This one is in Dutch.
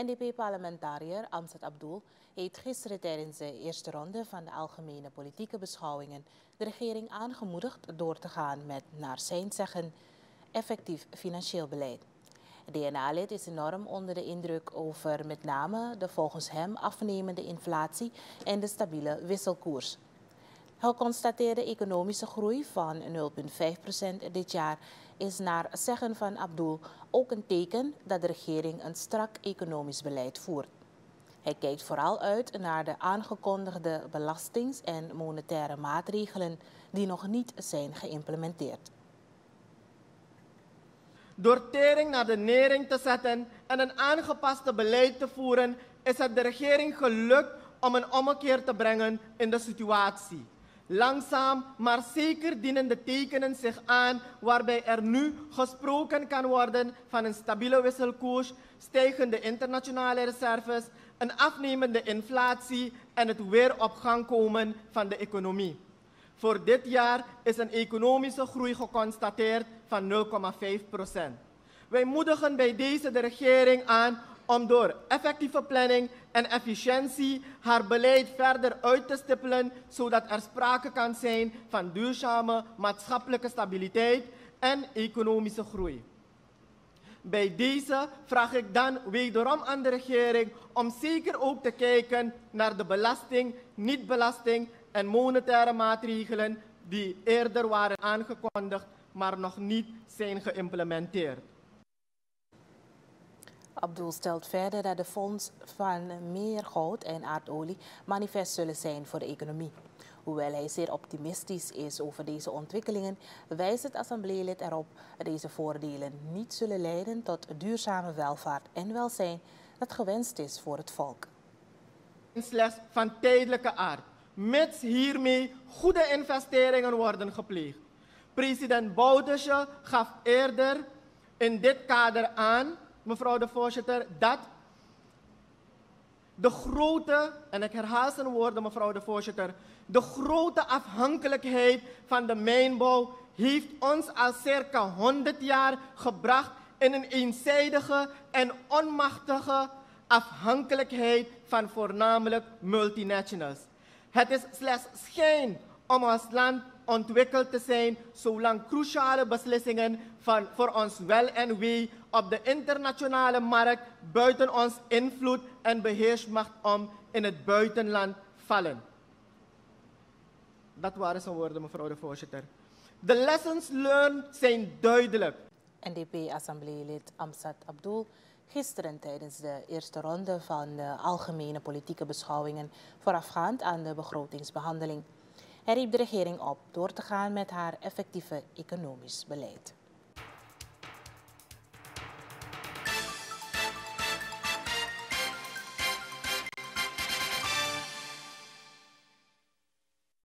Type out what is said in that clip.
NDP-parlementariër Amsat Abdul heeft gisteren tijdens de eerste ronde van de algemene politieke beschouwingen de regering aangemoedigd door te gaan met, naar zijn zeggen, effectief financieel beleid. Het DNA-lid is enorm onder de indruk over met name de volgens hem afnemende inflatie en de stabiele wisselkoers. Geconstateerde economische groei van 0,5% dit jaar is naar zeggen van Abdul ook een teken dat de regering een strak economisch beleid voert. Hij kijkt vooral uit naar de aangekondigde belastings- en monetaire maatregelen die nog niet zijn geïmplementeerd. Door tering naar de nering te zetten en een aangepaste beleid te voeren, is het de regering gelukt om een ommekeer te brengen in de situatie. Langzaam, maar zeker dienen de tekenen zich aan waarbij er nu gesproken kan worden van een stabiele wisselkoers, stijgende internationale reserves, een afnemende inflatie en het weer op gang komen van de economie. Voor dit jaar is een economische groei geconstateerd van 0,5%. Wij moedigen bij deze de regering aan om door effectieve planning en efficiëntie haar beleid verder uit te stippelen, zodat er sprake kan zijn van duurzame maatschappelijke stabiliteit en economische groei. Bij deze vraag ik dan wederom aan de regering om zeker ook te kijken naar de belasting, niet-belasting en monetaire maatregelen die eerder waren aangekondigd, maar nog niet zijn geïmplementeerd. Abdul stelt verder dat de fonds van meer goud en aardolie manifest zullen zijn voor de economie. Hoewel hij zeer optimistisch is over deze ontwikkelingen, wijst het assembleelid erop dat deze voordelen niet zullen leiden tot duurzame welvaart en welzijn dat gewenst is voor het volk. Slechts van tijdelijke aard, mits hiermee goede investeringen worden gepleegd. President Bouterse gaf eerder in dit kader aan, mevrouw de voorzitter, dat de grote, en ik herhaal zijn woorden mevrouw de voorzitter, de grote afhankelijkheid van de mijnbouw heeft ons al circa 100 jaar gebracht in een eenzijdige en onmachtige afhankelijkheid van voornamelijk multinationals. Het is slechts schijn om als land ontwikkeld te zijn, zolang cruciale beslissingen voor ons wel en wee op de internationale markt buiten ons invloed en beheersmacht om in het buitenland vallen. Dat waren zijn woorden, mevrouw de voorzitter. De lessons learned zijn duidelijk. NDP-assembleelid Amsat Abdul gisteren tijdens de eerste ronde van de algemene politieke beschouwingen voorafgaand aan de begrotingsbehandeling. Hij riep de regering op door te gaan met haar effectieve economisch beleid.